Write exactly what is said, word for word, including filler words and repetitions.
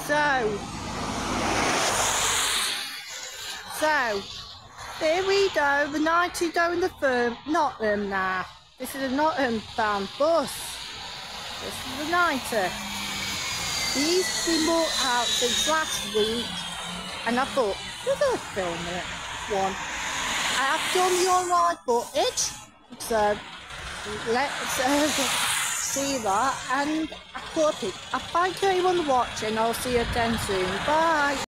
So, so, here we go, the ninety going the firm, Nottingham now. This is a Nottingham bound bus. This is the ninety. These we bought out since last week, and I thought, we're going to film it. One. I have done the online footage, so let's uh, see that, and I thought it. I thank you everyone for watching. I'll see you again soon. Bye.